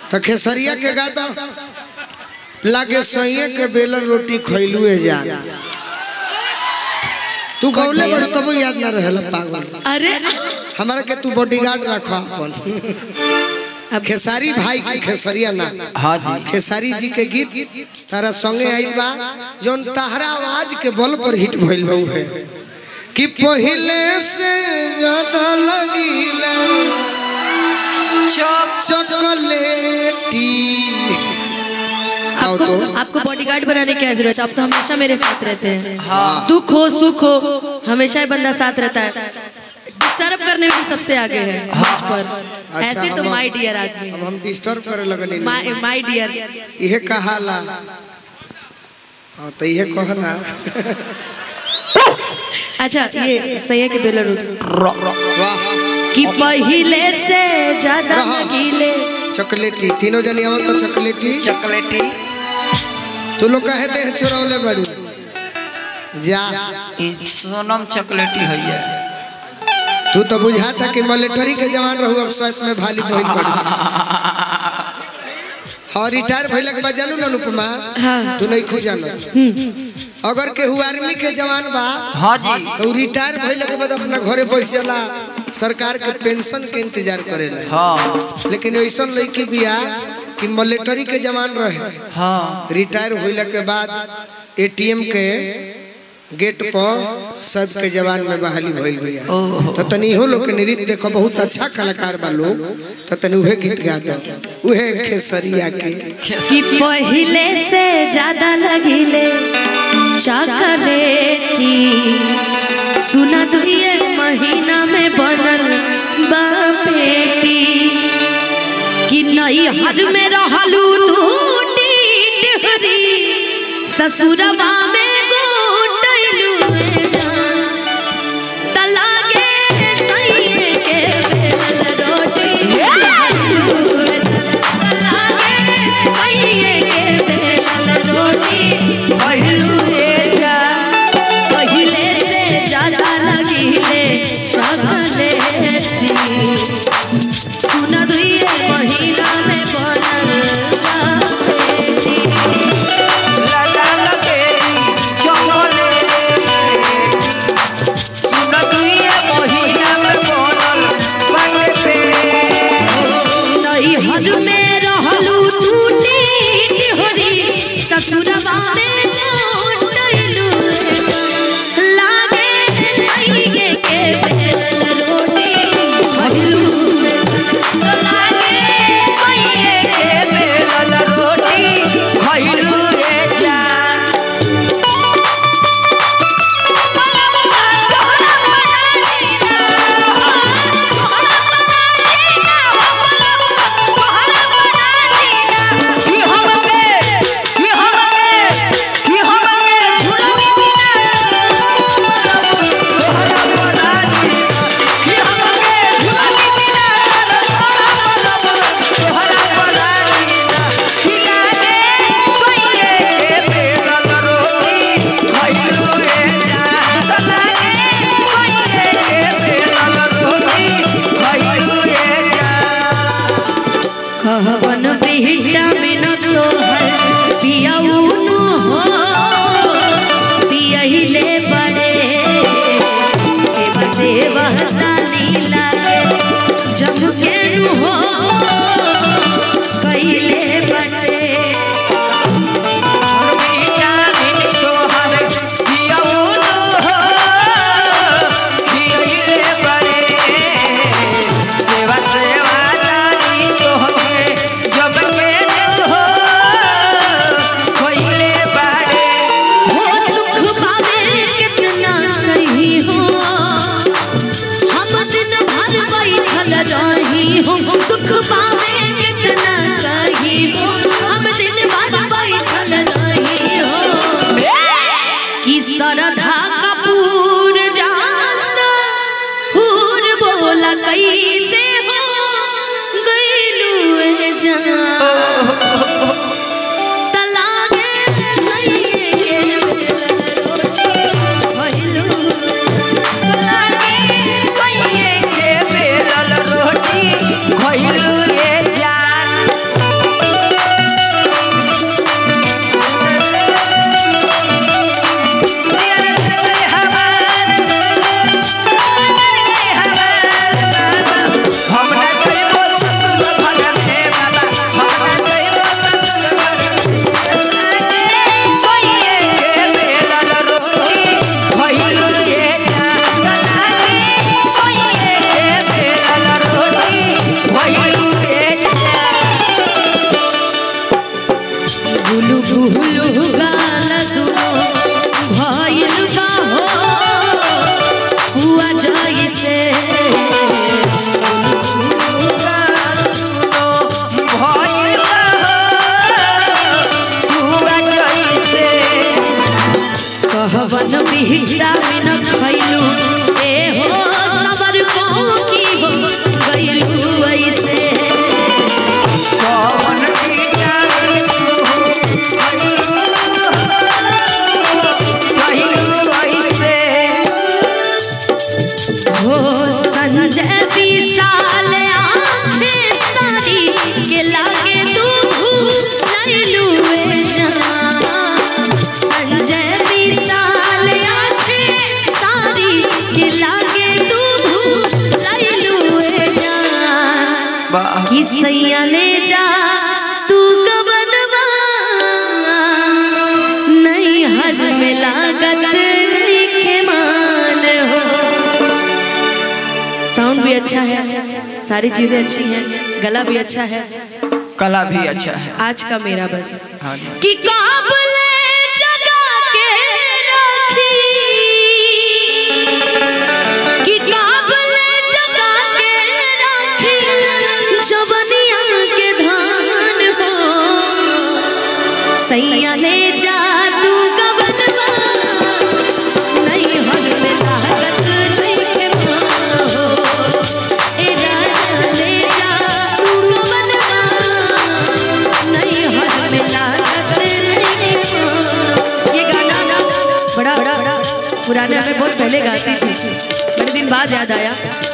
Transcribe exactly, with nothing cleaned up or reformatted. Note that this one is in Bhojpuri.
तो खेसरिया के गादा लागे सैये के बेलन रोटी खैलुए जा तू गौले बड़ तब याद ना रहल पागल। अरे हमारा के तू बॉडीगार्ड रखा अपन खेसारी भाई की खेसरिया ना। हाँ जी खेसारी जी के गीत तारा संगे आई बा जोन तहरा आवाज के बल पर हिट भइल बा है कि पहले से ज्यादा लगिला चॉकलेटी। आपको तो आपको बॉडीगार्ड बनाने की क्या जरूरत है? आप तो हमेशा मेरे साथ रहते हैं। हाँ। दुख हो सुख हो हमेशा ही बंदा साथ रहता है। डिस्टर्ब करने में भी सबसे आगे है मंच पर। अच्छा, ऐसे तो माय डियर आदमी अब हम डिस्टर्ब करे लगनी माय माय डियर ये कहाला। हां तो ये कहना अच्छा ये सैया के बेलर वाह कि पहले से ज्यादा लगिले चॉकलेटी। तीनों जनी आवत तो चॉकलेटी चॉकलेटी तू लोग कहे दे छोरावले बड़ी जा सोनम चॉकलेटी है ये। तू तो बुझा था कि मिलिट्री के जवान रहू अब सच में भाली बहन पड़ी। और रिटायर भइला के बाद जानू ना अनुपमा हाँ। तू नहीं खु जानो अगर केहू आर्मी के जवान बा हाँ जी तो रिटायर भइला के बाद अपना घरे बैठ चला सरकार के पेंशन के इंतजार करेला। हाँ लेकिन ऐसा लड़की बिया कि मिलिट्री के जवान रहे हाँ रिटायर होइला के बाद एटीएम के गेट पर सब के जवान में बहाली भइल भैया। तो तनी हो लोग के नृत्य देखो बहुत अच्छा कलाकार बा लोग तो तनी उहे गीत गाता उहे खेसरिया के कि पहले से ज्यादा लगिले चॉकलेटी सुना दुइये महीना में बनल बापेटी कि नई हर में रहलू तू टिहरी ससुरवा में गोटैलू जान तलागे सैये के बेलन रोटी तलागे सैये के बेलन रोटी कहलू जा पहले से ज्यादा लगिले चॉकलेटी सुना दुइये महीना में बनल बापेटी लगा लगे चॉकलेट सुना दुइये महीना में बनल बाटे नई हर में रहलू तू टिहरी ससुरवा में गोटैलू लागे सैये के बेलन रोटी कहलू लागे सैये के बेलन रोटी खइलू रे जान। कहवन बिहटा बिन तोहर पियउनु हो पियहिले बड़े सेवा सेवा ताली लागे जब केनु हो कइले बड़े सेवा सेवा तारी तोहके जब के हो विटामिन खइलू ए हो सबर को की हो गइलू ऐसे कौन विटामिन तू खइलू ऐसे हो संजय विशाल आंखें सारी के लागे तू लइलू ए जान संजय विशाल आंखें सारी के लागे तू लइलू ए जान कि सैया ले जा तू गबनवा नहीं हर में लागत नहीं के मान हो। साउंड भी अच्छा है, सारी चीजें अच्छी हैं, गला भी अच्छा है, कला भी अच्छा है। आज का मेरा बस हाँ जी। कि काबले जगा के रखी कि काबले जगा के रखी जवनिया के धान हो सैया ले जा तू गबनवा नहीं हर में लागत नहीं के मान हो ए राजा ले जा तू गबनवा नहीं हर में लागत नहीं के मान। ये गाना बड़ा बड़ा पुराने में बहुत पहले गाती थी, बड़े दिन बाद याद आया।